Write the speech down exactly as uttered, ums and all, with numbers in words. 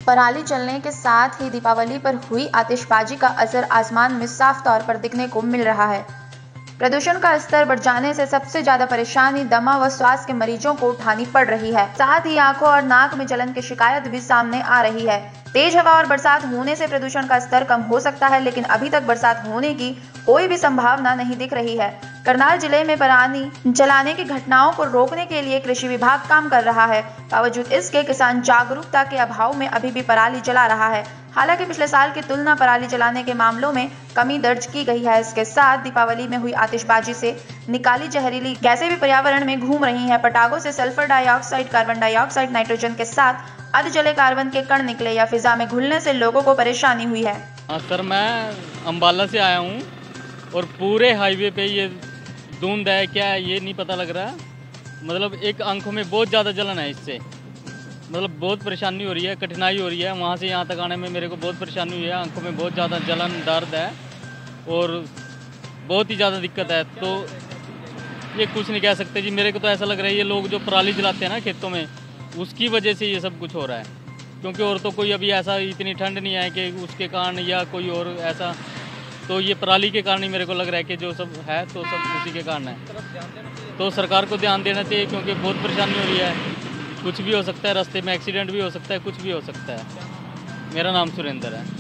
पराली जलने के साथ ही दीपावली पर हुई आतिशबाजी का असर आसमान में साफ तौर पर दिखने को मिल रहा है। प्रदूषण का स्तर बढ़ जाने से सबसे ज्यादा परेशानी दमा व श्वास के मरीजों को उठानी पड़ रही है। साथ ही आंखों और नाक में जलन की शिकायत भी सामने आ रही है। तेज हवा और बरसात होने से प्रदूषण का स्तर कम हो सकता है, लेकिन अभी तक बरसात होने की कोई भी संभावना नहीं दिख रही है। करनाल जिले में पराली जलाने की घटनाओं को रोकने के लिए कृषि विभाग काम कर रहा है। बावजूद इसके किसान जागरूकता के अभाव में अभी भी पराली जला रहा है। हालांकि पिछले साल की तुलना पराली जलाने के मामलों में कमी दर्ज की गई है। इसके साथ दीपावली में हुई आतिशबाजी से निकाली जहरीली गैसें भी पर्यावरण में घूम रही हैं। पटाखों से sulphur dioxide, carbon dioxide, nitrogen के साथ अर्ध जले कार्बन के कण निकले या फिजा में घुलने से लोगों को परेशानी हुई है। हाँ सर, मैं अम्बाला से आया हूँ और पूरे हाईवे पे ये धुंध है, क्या है ये नहीं पता लग रहा। मतलब एक आंखों में बहुत ज़्यादा जलन है इससे, मतलब बहुत परेशानी हो रही है, कठिनाई हो रही है। वहाँ से यहाँ तक आने में मेरे को बहुत परेशानी हुई है। आंखों में बहुत ज़्यादा जलन, दर्द है और बहुत ही ज़्यादा दिक्कत है। तो ये कुछ नहीं कह सकते जी। मेरे को तो ऐसा लग रहा है ये लोग जो पराली जलाते हैं ना खेतों में, उसकी वजह से ये सब कुछ हो रहा है। क्योंकि और तो कोई अभी ऐसा इतनी ठंड नहीं है कि उसके कारण या कोई और ऐसा, तो ये पराली के कारण ही मेरे को लग रहा है कि जो सब है तो सब उसी के कारण है। तो सरकार को ध्यान देना चाहिए क्योंकि बहुत परेशानी हो रही है। कुछ भी हो सकता है, रास्ते में एक्सीडेंट भी हो सकता है, कुछ भी हो सकता है। मेरा नाम सुरेंद्र है।